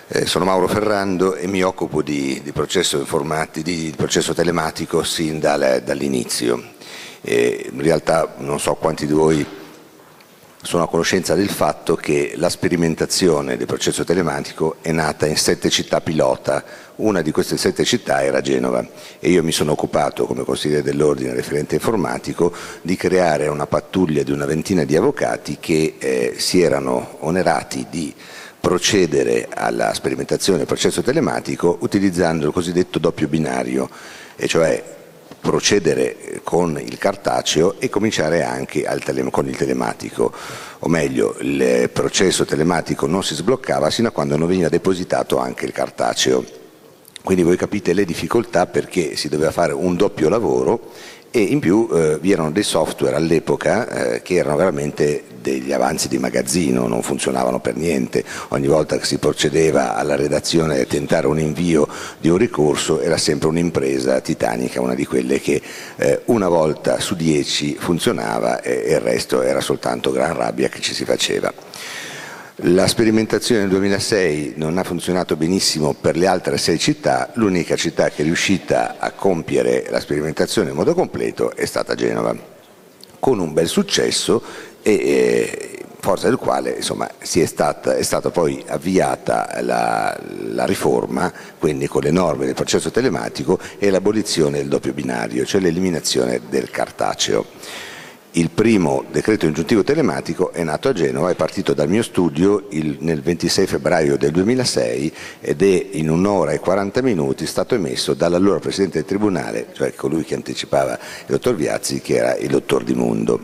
Sono Mauro Ferrando e mi occupo di processo telematico sin dall'inizio. In realtà non so quanti di voi sono a conoscenza del fatto che la sperimentazione del processo telematico è nata in 7 città pilota. Una di queste 7 città era Genova e io mi sono occupato come consigliere dell'ordine referente informatico di creare una pattuglia di una ventina di avvocati che si erano onerati di procedere alla sperimentazione del processo telematico utilizzando il cosiddetto doppio binario, e cioè procedere con il cartaceo e cominciare anche con il telematico, o meglio, il processo telematico non si sbloccava sino a quando non veniva depositato anche il cartaceo. Quindi voi capite le difficoltà, perché si doveva fare un doppio lavoro e in più vi erano dei software all'epoca che erano veramente degli avanzi di magazzino, non funzionavano per niente. Ogni volta che si procedeva alla redazione e tentare un invio di un ricorso era sempre un'impresa titanica, una di quelle che una volta su 10 funzionava e il resto era soltanto gran rabbia che ci si faceva. La sperimentazione nel 2006 non ha funzionato benissimo per le altre 6 città, l'unica città che è riuscita a compiere la sperimentazione in modo completo è stata Genova, con un bel successo e forza del quale insomma, è stata poi avviata la riforma, quindi con le norme del processo telematico e l'abolizione del doppio binario, cioè l'eliminazione del cartaceo. Il primo decreto ingiuntivo telematico è nato a Genova, è partito dal mio studio nel 26 febbraio del 2006 ed è in 1 ora e 40 minuti stato emesso dall'allora Presidente del Tribunale, cioè colui che anticipava il dottor Viazzi, che era il dottor Di Mundo.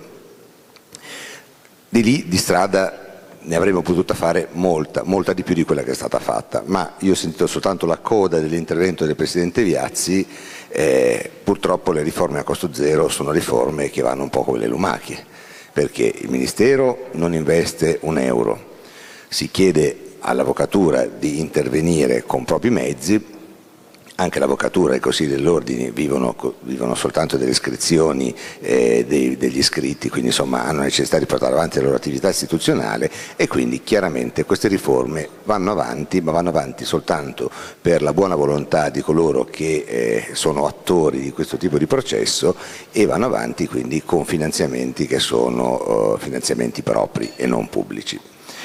Di lì, di strada, ne avremmo potuta fare molta di più di quella che è stata fatta, ma io ho sentito soltanto la coda dell'intervento del Presidente Viazzi. Purtroppo le riforme a costo zero sono riforme che vanno un po' come le lumache, perché il Ministero non investe un euro, si chiede all'Avvocatura di intervenire con propri mezzi. Anche l'Avvocatura e i Consigli dell'Ordine vivono soltanto delle iscrizioni degli iscritti, quindi insomma hanno necessità di portare avanti la loro attività istituzionale e quindi chiaramente queste riforme vanno avanti, ma vanno avanti soltanto per la buona volontà di coloro che sono attori di questo tipo di processo e vanno avanti quindi con finanziamenti che sono finanziamenti propri e non pubblici.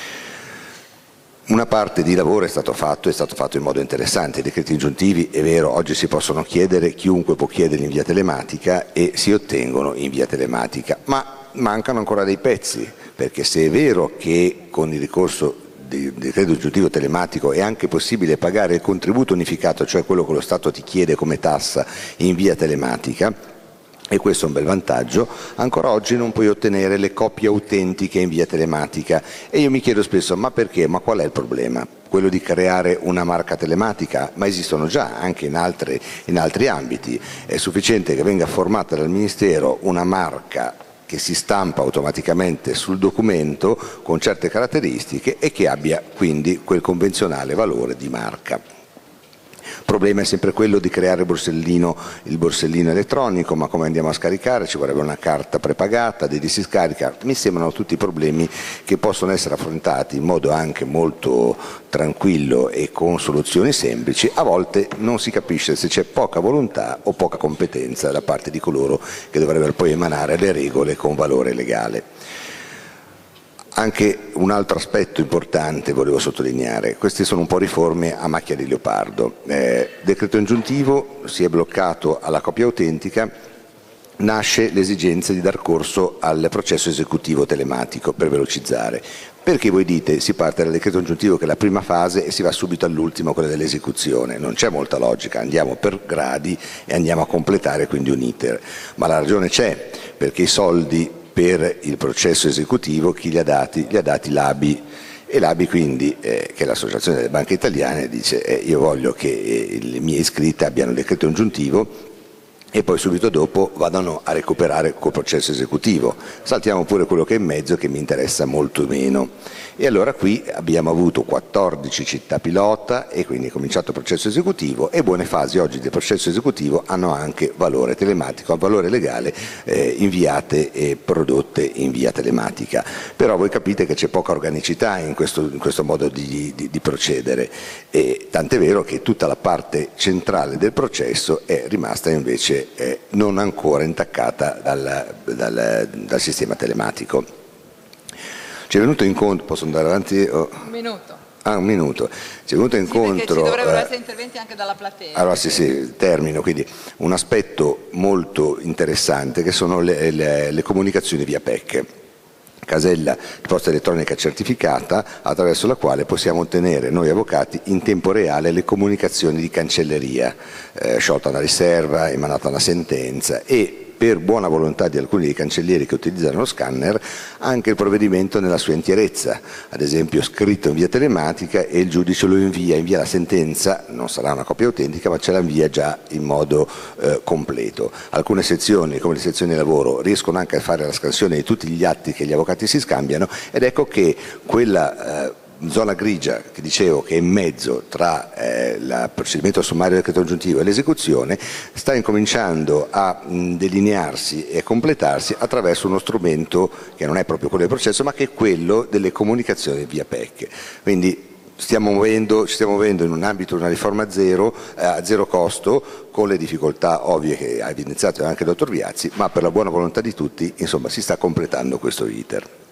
Una parte di lavoro è stato fatto in modo interessante. I decreti ingiuntivi, è vero, oggi si possono chiedere, chiunque può chiederli in via telematica e si ottengono in via telematica, ma mancano ancora dei pezzi, perché se è vero che con il ricorso del decreto ingiuntivo telematico è anche possibile pagare il contributo unificato, cioè quello che lo Stato ti chiede come tassa in via telematica, e questo è un bel vantaggio, ancora oggi non puoi ottenere le copie autentiche in via telematica e io mi chiedo spesso ma perché, ma qual è il problema? Quello di creare una marca telematica? Ma esistono già anche in altri ambiti, è sufficiente che venga formata dal Ministero una marca che si stampa automaticamente sul documento con certe caratteristiche e che abbia quindi quel convenzionale valore di marca. Il problema è sempre quello di creare il borsellino elettronico, ma come andiamo a scaricare? Ci vorrebbe una carta prepagata, di si scarica. Mi sembrano tutti problemi che possono essere affrontati in modo anche molto tranquillo e con soluzioni semplici. A volte non si capisce se c'è poca volontà o poca competenza da parte di coloro che dovrebbero poi emanare le regole con valore legale. Anche un altro aspetto importante volevo sottolineare: queste sono un po' riforme a macchia di leopardo. Decreto ingiuntivo, si è bloccato alla copia autentica, nasce l'esigenza di dar corso al processo esecutivo telematico per velocizzare. Perché voi dite si parte dal decreto ingiuntivo che è la prima fase e si va subito all'ultimo, quella dell'esecuzione? Non c'è molta logica, andiamo per gradi e andiamo a completare quindi un iter. Ma la ragione c'è, perché i soldi per il processo esecutivo chi li ha dati? Li ha dati l'ABI, e l'ABI quindi, che è l'Associazione delle Banche Italiane, dice io voglio che le mie iscritte abbiano il decreto ingiuntivo e poi subito dopo vadano a recuperare col processo esecutivo. Saltiamo pure quello che è in mezzo, che mi interessa molto meno. E allora qui abbiamo avuto 14 città pilota e quindi è cominciato il processo esecutivo, e buone fasi oggi del processo esecutivo hanno anche valore telematico, valore legale, inviate e prodotte in via telematica. Però voi capite che c'è poca organicità in questo modo di procedere, e tant'è vero che tutta la parte centrale del processo è rimasta invece non ancora intaccata dal sistema telematico. Ci è venuto incontro, posso andare avanti? Un minuto. Un minuto. Ci è venuto incontro. Perché ci dovrebbero essere interventi anche dalla platea. Allora sì, termino. Quindi un aspetto molto interessante che sono le comunicazioni via PEC. Casella di posta elettronica certificata, attraverso la quale possiamo ottenere noi avvocati in tempo reale le comunicazioni di cancelleria, sciolta una riserva, emanata una sentenza, e per buona volontà di alcuni dei cancellieri che utilizzano lo scanner, anche il provvedimento nella sua intierezza, ad esempio scritto in via telematica, e il giudice lo invia la sentenza, non sarà una copia autentica, ma ce la invia già in modo completo. Alcune sezioni, come le sezioni di lavoro, riescono anche a fare la scansione di tutti gli atti che gli avvocati si scambiano, ed ecco che quella zona grigia che dicevo, che è in mezzo tra il procedimento sommario del decreto aggiuntivo e l'esecuzione, sta incominciando a delinearsi e a completarsi attraverso uno strumento che non è proprio quello del processo, ma che è quello delle comunicazioni via PEC. Quindi ci stiamo muovendo in un ambito di una riforma a zero costo, con le difficoltà ovvie che ha evidenziato anche il dottor Viazzi, ma per la buona volontà di tutti, insomma, si sta completando questo iter.